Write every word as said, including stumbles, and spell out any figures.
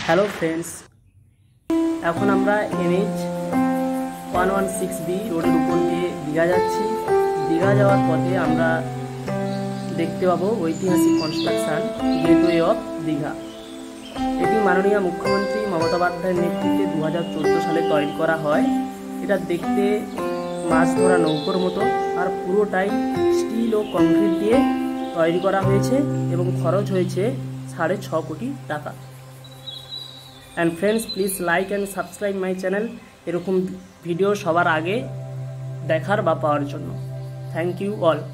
Hello friends, এখন আমরা NH one one six B রোডের উপর দিয়ে দীঘা যাচ্ছি। দীঘা যাওয়ার পথে আমরা দেখতে পাবো ঐতিহাসিক কনস্ট্রাকশন গেটওয়ে অফ দীঘা। এটি মাননীয় মুখ্যমন্ত্রী মমতা বন্দ্যোপাধ্যায়ের নেতৃত্বে দু হাজার চোদ্দো সালে তৈরি করা হয়। এটা দেখতে মাছ ধরা নৌকোর মতো, আর পুরোটাই স্টিল ও কংক্রিট দিয়ে তৈরি করা হয়েছে এবং খরচ হয়েছে সাড়ে ছ কোটি টাকা। And friends, please like and subscribe my channel এরকম ভিডিও সবার আগে দেখার বা পাওয়ার জন্য। Thank you all.